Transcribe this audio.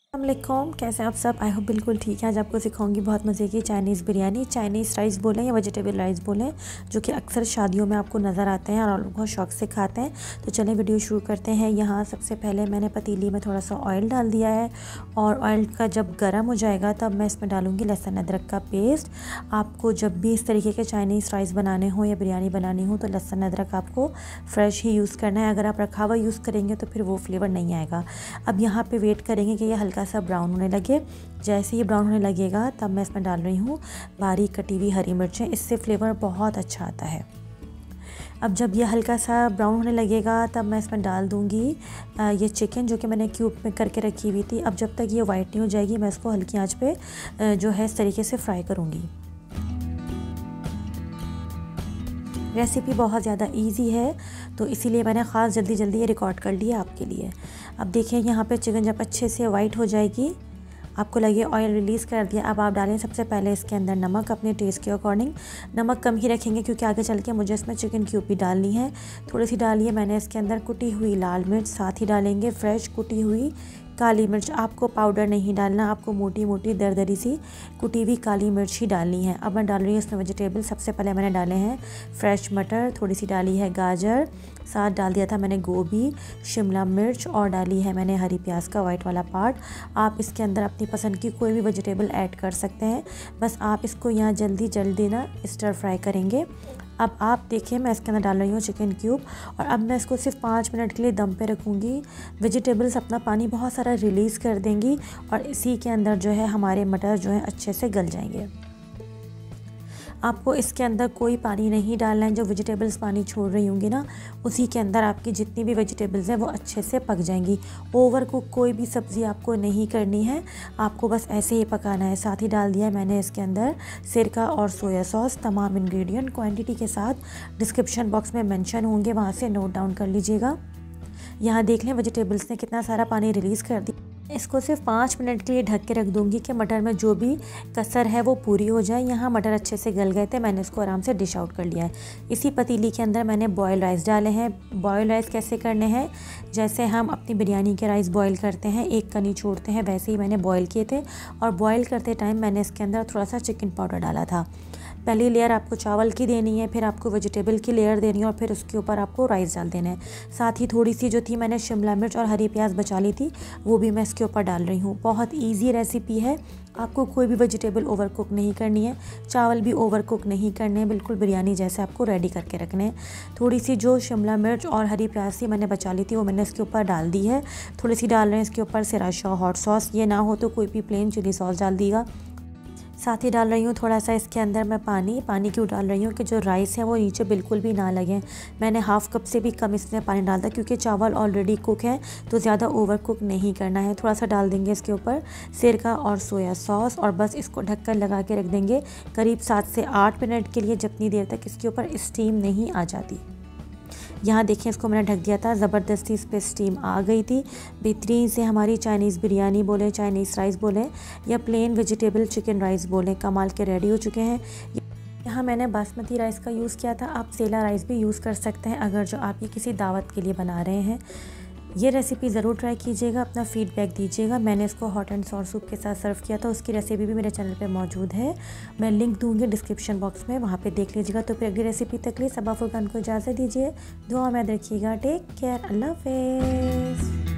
अस्सलामुअलैकुम, कैसे हैं आप सब। आई होप बिल्कुल ठीक है। आज आपको सिखाऊंगी बहुत मज़े की चाइनीज़ बिरयानी। चाइनीज़ राइस बोलें या वेजिटेबल राइस बोलें, जो कि अक्सर शादियों में आपको नज़र आते हैं और लोग बहुत शौक़ से खाते हैं। तो चलें वीडियो शुरू करते हैं। यहाँ सबसे पहले मैंने पतीली में थोड़ा सा ऑयल डाल दिया है और ऑयल का जब गर्म हो जाएगा तब मैं इसमें डालूँगी लहसुन अदरक का पेस्ट। आपको जब भी इस तरीके के चाइनीज़ राइस बनाने हो या बिरयानी बनानी हो तो लहसुन अदरक आपको फ्रेश ही यूज़ करना है। अगर आप रखा हुआ यूज़ करेंगे तो फिर वो फ्लेवर नहीं आएगा। अब यहाँ पे वेट करेंगे कि ये हल्का सा ब्राउन होने लगे। जैसे ही ब्राउन होने लगेगा तब मैं इसमें डाल रही हूँ बारीक कटी हुई हरी मिर्चें। इससे फ्लेवर बहुत अच्छा आता है। अब जब ये हल्का सा ब्राउन होने लगेगा तब मैं इसमें डाल दूँगी ये चिकन, जो कि मैंने क्यूब में करके रखी हुई थी। अब जब तक ये वाइट नहीं हो जाएगी मैं इसको हल्की आंच पे जो है इस तरीके से फ्राई करूँगी। रेसिपी बहुत ज़्यादा इजी है तो इसीलिए मैंने ख़ास जल्दी जल्दी ये रिकॉर्ड कर लिया आपके लिए। अब देखिए यहाँ पे चिकन जब अच्छे से वाइट हो जाएगी, आपको लगे ऑयल रिलीज़ कर दिया। अब आप डालें सबसे पहले इसके अंदर नमक अपने टेस्ट के अकॉर्डिंग। नमक कम ही रखेंगे क्योंकि आगे चल के मुझे इसमें चिकन क्यूब भी डालनी है। थोड़ी सी डालिए मैंने इसके अंदर कुटी हुई लाल मिर्च, साथ ही डालेंगे फ्रेश कुटी हुई काली मिर्च। आपको पाउडर नहीं डालना, आपको मोटी मोटी दरदरी सी कुटी हुई काली मिर्च ही डालनी है। अब मैं डाल रही हूँ इसमें वेजिटेबल। सबसे पहले मैंने डाले हैं फ्रेश मटर, थोड़ी सी डाली है गाजर, साथ डाल दिया था मैंने गोभी, शिमला मिर्च और डाली है मैंने हरी प्याज का वाइट वाला पार्ट। आप इसके अंदर अपनी पसंद की कोई भी वेजिटेबल ऐड कर सकते हैं। बस आप इसको यहाँ जल्दी ना स्टर फ्राई करेंगे। अब आप देखिए मैं इसके अंदर डाल रही हूँ चिकन क्यूब और अब मैं इसको सिर्फ 5 मिनट के लिए दम पे रखूँगी। वेजिटेबल्स अपना पानी बहुत सारा रिलीज़ कर देंगी और इसी के अंदर जो है हमारे मटर जो है अच्छे से गल जाएंगे। आपको इसके अंदर कोई पानी नहीं डालना है। जो वेजिटेबल्स पानी छोड़ रही होंगी ना, उसी के अंदर आपकी जितनी भी वेजिटेबल्स हैं वो अच्छे से पक जाएंगी। ओवर कुक कोई भी सब्ज़ी आपको नहीं करनी है, आपको बस ऐसे ही पकाना है। साथ ही डाल दिया मैंने इसके अंदर सिरका और सोया सॉस। तमाम इंग्रेडिएंट क्वांटिटी के साथ डिस्क्रिप्शन बॉक्स में मेंशन होंगे, वहाँ से नोट डाउन कर लीजिएगा। यहाँ देख लें वेजिटेबल्स ने कितना सारा पानी रिलीज़ कर दिया। इसको सिर्फ 5 मिनट के लिए ढक के रख दूँगी कि मटर में जो भी कसर है वो पूरी हो जाए। यहाँ मटर अच्छे से गल गए थे, मैंने इसको आराम से डिश आउट कर लिया है। इसी पतीली के अंदर मैंने बॉयल राइस डाले हैं। बॉयल राइस कैसे करने हैं, जैसे हम अपनी बिरयानी के राइस बॉयल करते हैं, एक कनी छोड़ते हैं, वैसे ही मैंने बॉयल किए थे। और बॉयल करते टाइम मैंने इसके अंदर थोड़ा सा चिकन पाउडर डाला था। पहली लेयर आपको चावल की देनी है, फिर आपको वेजिटेबल की लेयर देनी है और फिर उसके ऊपर आपको राइस डाल देना है। साथ ही थोड़ी सी जो थी मैंने शिमला मिर्च और हरी प्याज बचा ली थी, वो भी मैं इसके ऊपर डाल रही हूँ। बहुत इजी रेसिपी है, आपको कोई भी वेजिटेबल ओवर कुक नहीं करनी है, चावल भी ओवर कुक नहीं करने हैं, बिल्कुल बिरयानी जैसे आपको रेडी करके रखने हैं। थोड़ी सी जो शिमला मिर्च और हरी प्याज सी मैंने बचा ली थी वो मैंने इसके ऊपर डाल दी है। थोड़ी सी डाल रहे हैं इसके ऊपर सिराशा हॉट सॉस, ये ना हो तो कोई भी प्लेन चिली सॉस डाल दीजिएगा। साथ ही डाल रही हूँ थोड़ा सा इसके अंदर मैं पानी क्यों डाल रही हूँ कि जो राइस है वो नीचे बिल्कुल भी ना लगे। मैंने हाफ़ कप से भी कम इसमें पानी डाल दिया क्योंकि चावल ऑलरेडी कुक है तो ज़्यादा ओवर कुक नहीं करना है। थोड़ा सा डाल देंगे इसके ऊपर सिरका और सोया सॉस और बस इसको ढककर लगा के रख देंगे करीब 7 से 8 मिनट के लिए, जितनी देर तक इसके ऊपर स्टीम नहीं आ जाती। यहाँ देखिए इसको मैंने ढक दिया था, ज़बरदस्ती इस पर स्टीम आ गई थी। बेहतरीन से हमारी चाइनीज़ बिरयानी बोले, चाइनीज़ राइस बोले या प्लेन वेजिटेबल चिकन राइस बोले, कमाल के रेडी हो चुके हैं। यहाँ मैंने बासमती राइस का यूज़ किया था, आप सेला राइस भी यूज़ कर सकते हैं अगर जो आप ये किसी दावत के लिए बना रहे हैं। ये रेसिपी ज़रूर ट्राई कीजिएगा, अपना फ़ीडबैक दीजिएगा। मैंने इसको हॉट एंड सॉर सूप के साथ सर्व किया था, उसकी रेसिपी भी मेरे चैनल पे मौजूद है। मैं लिंक दूंगी डिस्क्रिप्शन बॉक्स में, वहाँ पे देख लीजिएगा। तो फिर अगली रेसिपी तक लिए सबा फुरकान को इजाज़त दीजिए। दुआ में याद रखिएगा। टेक केयर, अल्लाह हाफ़िज़।